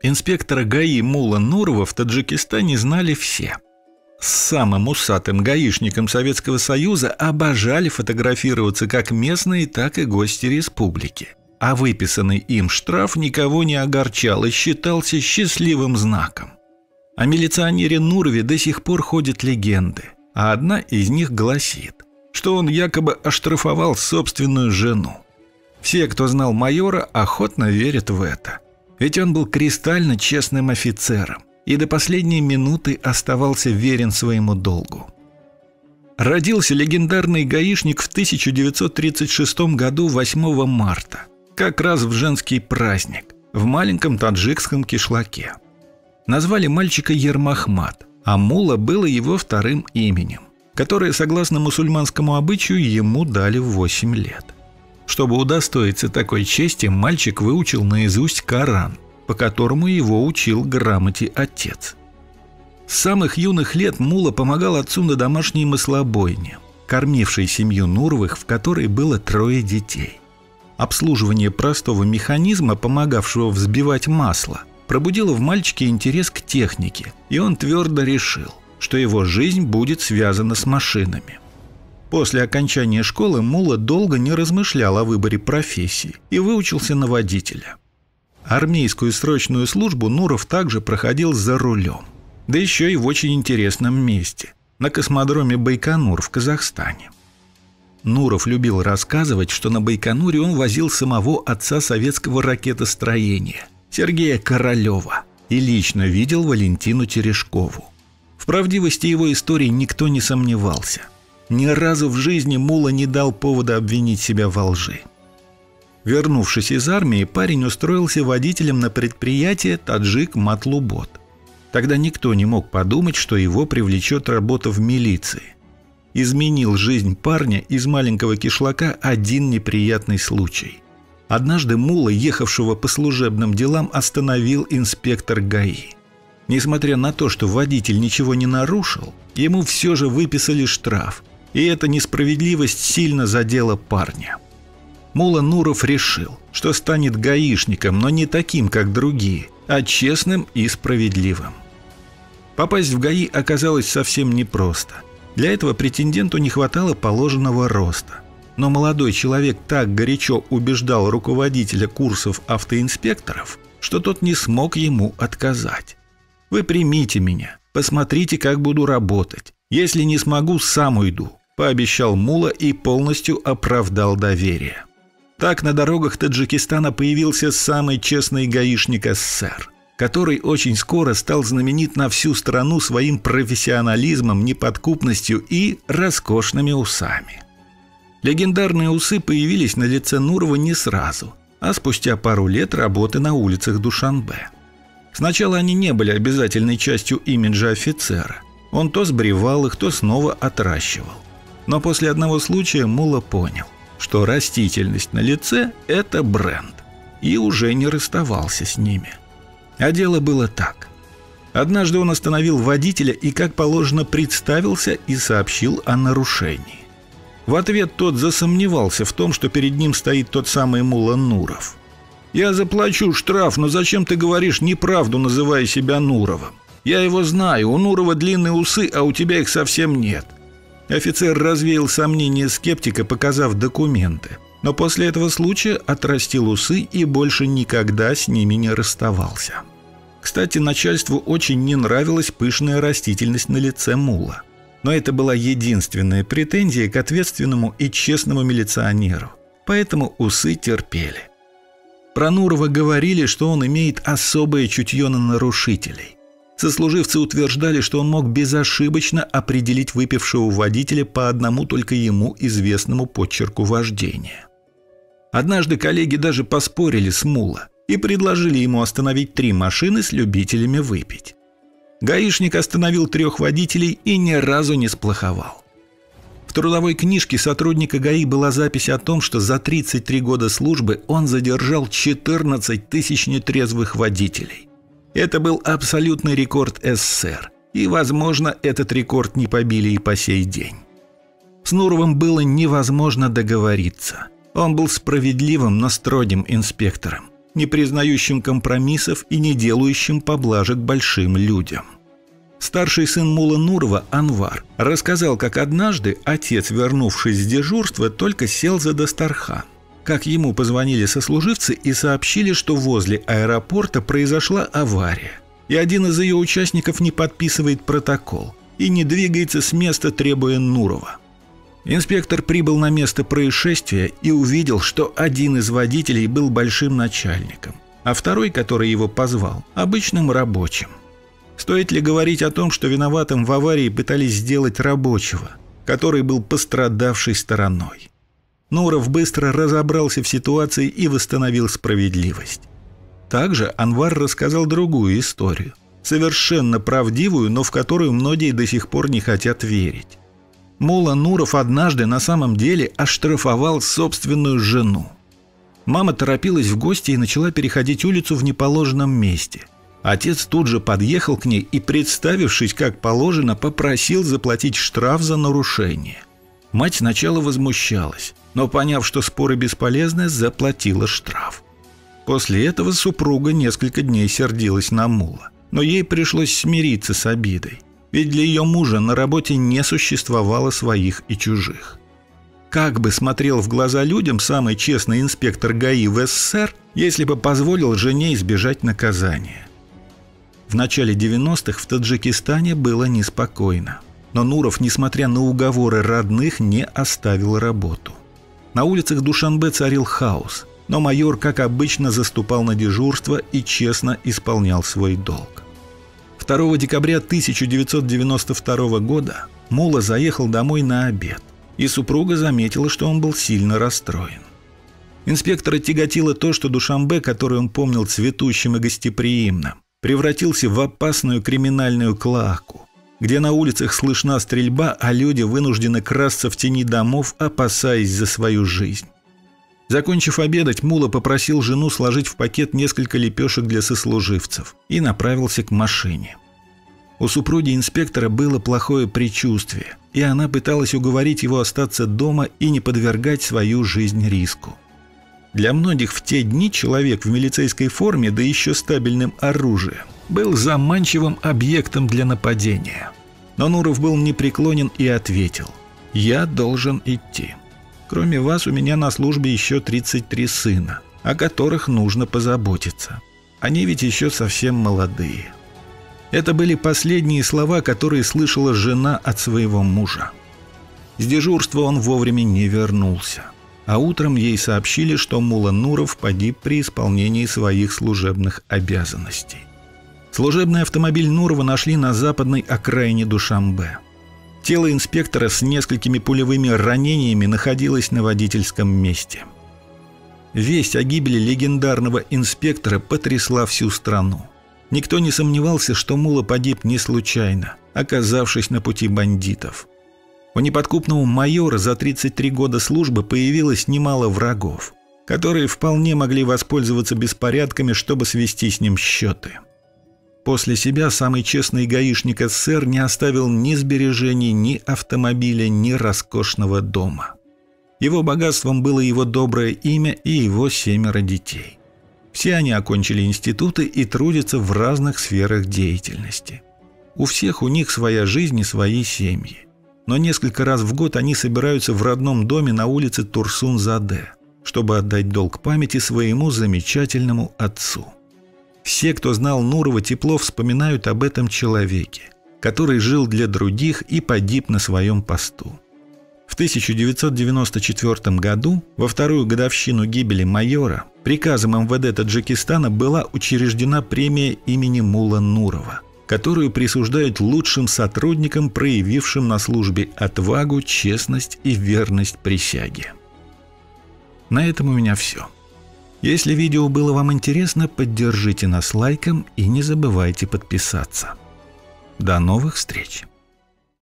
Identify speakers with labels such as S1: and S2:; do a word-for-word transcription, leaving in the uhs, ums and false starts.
S1: Инспектора ГАИ Мулла Нурова в Таджикистане знали все. С самым усатым гаишником Советского Союза обожали фотографироваться как местные, так и гости республики. А выписанный им штраф никого не огорчал и считался счастливым знаком. О милиционере Нурове до сих пор ходят легенды, а одна из них гласит, что он якобы оштрафовал собственную жену. Все, кто знал майора, охотно верят в это. Ведь он был кристально честным офицером и до последней минуты оставался верен своему долгу. Родился легендарный гаишник в тысяча девятьсот тридцать шестом году восьмого марта, как раз в женский праздник, в маленьком таджикском кишлаке. Назвали мальчика Ермахмат, а Мулла было его вторым именем, которое, согласно мусульманскому обычаю, ему дали в восемь лет. Чтобы удостоиться такой чести, мальчик выучил наизусть Коран, по которому его учил грамоте отец. С самых юных лет Мулла помогал отцу на домашней маслобойне, кормившей семью Нуровых, в которой было трое детей. Обслуживание простого механизма, помогавшего взбивать масло, пробудило в мальчике интерес к технике, и он твердо решил, что его жизнь будет связана с машинами. После окончания школы Мулла долго не размышлял о выборе профессии и выучился на водителя. Армейскую срочную службу Нуров также проходил за рулем, да еще и в очень интересном месте – на космодроме Байконур в Казахстане. Нуров любил рассказывать, что на Байконуре он возил самого отца советского ракетостроения – Сергея Королева, и лично видел Валентину Терешкову. В правдивости его истории никто не сомневался. Ни разу в жизни Мулла не дал повода обвинить себя во лжи. Вернувшись из армии, парень устроился водителем на предприятие «Таджик Матлубот». Тогда никто не мог подумать, что его привлечет работа в милиции. Изменил жизнь парня из маленького кишлака один неприятный случай. Однажды Мулла, ехавшего по служебным делам, остановил инспектор ГАИ. Несмотря на то, что водитель ничего не нарушил, ему все же выписали штраф, и эта несправедливость сильно задела парня. Мулла Нуров решил, что станет гаишником, но не таким, как другие, а честным и справедливым. Попасть в ГАИ оказалось совсем непросто. Для этого претенденту не хватало положенного роста. Но молодой человек так горячо убеждал руководителя курсов автоинспекторов, что тот не смог ему отказать. «Вы примите меня, посмотрите, как буду работать. Если не смогу, сам уйду», – пообещал Мулла и полностью оправдал доверие. Так на дорогах Таджикистана появился самый честный гаишник СССР, который очень скоро стал знаменит на всю страну своим профессионализмом, неподкупностью и роскошными усами. Легендарные усы появились на лице Нурова не сразу, а спустя пару лет работы на улицах Душанбе. Сначала они не были обязательной частью имиджа офицера. Он то сбривал их, то снова отращивал. Но после одного случая Мулла понял, что растительность на лице – это бренд, и уже не расставался с ними. А дело было так. Однажды он остановил водителя и, как положено, представился и сообщил о нарушении. В ответ тот засомневался в том, что перед ним стоит тот самый Мулла Нуров. «Я заплачу штраф, но зачем ты говоришь неправду, называя себя Нуровым? Я его знаю, у Нурова длинные усы, а у тебя их совсем нет». Офицер развеял сомнения скептика, показав документы, но после этого случая отрастил усы и больше никогда с ними не расставался. Кстати, начальству очень не нравилась пышная растительность на лице Мулла. Но это была единственная претензия к ответственному и честному милиционеру, поэтому усы терпели. Про Нурова говорили, что он имеет особое чутье на нарушителей. Сослуживцы утверждали, что он мог безошибочно определить выпившего водителя по одному только ему известному подчерку вождения. Однажды коллеги даже поспорили с Мулла и предложили ему остановить три машины с любителями выпить. Гаишник остановил трех водителей и ни разу не сплоховал. В трудовой книжке сотрудника ГАИ была запись о том, что за тридцать три года службы он задержал четырнадцать тысяч нетрезвых водителей. Это был абсолютный рекорд СССР, и, возможно, этот рекорд не побили и по сей день. С Нуровым было невозможно договориться. Он был справедливым, но строгим инспектором. не признающим компромиссов и не делающим поблажек большим людям. Старший сын мулла Нурова, Анвар, рассказал, как однажды отец, вернувшись с дежурства, только сел за дастархан. Как ему позвонили сослуживцы и сообщили, что возле аэропорта произошла авария, и один из ее участников не подписывает протокол и не двигается с места, требуя Нурова. Инспектор прибыл на место происшествия и увидел, что один из водителей был большим начальником, а второй, который его позвал, обычным рабочим. Стоит ли говорить о том, что виноватым в аварии пытались сделать рабочего, который был пострадавшей стороной? Нуров быстро разобрался в ситуации и восстановил справедливость. Также Анвар рассказал другую историю, совершенно правдивую, но в которую многие до сих пор не хотят верить. Мулла Нуров однажды на самом деле оштрафовал собственную жену. Мама торопилась в гости и начала переходить улицу в неположенном месте. Отец тут же подъехал к ней и, представившись как положено, попросил заплатить штраф за нарушение. Мать сначала возмущалась, но, поняв, что споры бесполезны, заплатила штраф. После этого супруга несколько дней сердилась на мулла, но ей пришлось смириться с обидой, ведь для ее мужа на работе не существовало своих и чужих. Как бы смотрел в глаза людям самый честный инспектор ГАИ в СССР, если бы позволил жене избежать наказания? В начале девяностых в Таджикистане было неспокойно, но Нуров, несмотря на уговоры родных, не оставил работу. На улицах Душанбе царил хаос, но майор, как обычно, заступал на дежурство и честно исполнял свой долг. второго декабря тысяча девятьсот девяносто второго года мулла заехал домой на обед, и супруга заметила, что он был сильно расстроен. Инспектора тяготило то, что Душанбе, который он помнил цветущим и гостеприимным, превратился в опасную криминальную клоаку, где на улицах слышна стрельба, а люди вынуждены красться в тени домов, опасаясь за свою жизнь. Закончив обедать, мулла попросил жену сложить в пакет несколько лепешек для сослуживцев и направился к машине. У супруги инспектора было плохое предчувствие, и она пыталась уговорить его остаться дома и не подвергать свою жизнь риску. Для многих в те дни человек в милицейской форме, да еще стабильным оружием, был заманчивым объектом для нападения. Но Нуров был непреклонен и ответил: «Я должен идти. Кроме вас у меня на службе еще тридцать три сына, о которых нужно позаботиться. Они ведь еще совсем молодые». Это были последние слова, которые слышала жена от своего мужа. С дежурства он вовремя не вернулся, а утром ей сообщили, что мулла Нуров погиб при исполнении своих служебных обязанностей. Служебный автомобиль Нурова нашли на западной окраине Душанбе. Тело инспектора с несколькими пулевыми ранениями находилось на водительском месте. Весть о гибели легендарного инспектора потрясла всю страну. Никто не сомневался, что мулла погиб не случайно, оказавшись на пути бандитов. У неподкупного майора за тридцать три года службы появилось немало врагов, которые вполне могли воспользоваться беспорядками, чтобы свести с ним счеты. После себя самый честный гаишник СССР не оставил ни сбережений, ни автомобиля, ни роскошного дома. Его богатством было его доброе имя и его семеро детей. Все они окончили институты и трудятся в разных сферах деятельности. У всех у них своя жизнь и свои семьи. Но несколько раз в год они собираются в родном доме на улице Турсун-Заде, чтобы отдать долг памяти своему замечательному отцу. Все, кто знал Нурова, тепло вспоминают об этом человеке, который жил для других и погиб на своем посту. В тысяча девятьсот девяносто четвёртом году, во вторую годовщину гибели майора, приказом эм вэ дэ Таджикистана была учреждена премия имени мулла Нурова, которую присуждают лучшим сотрудникам, проявившим на службе отвагу, честность и верность присяге. На этом у меня все. Если видео было вам интересно, поддержите нас лайком и не забывайте подписаться. До новых встреч!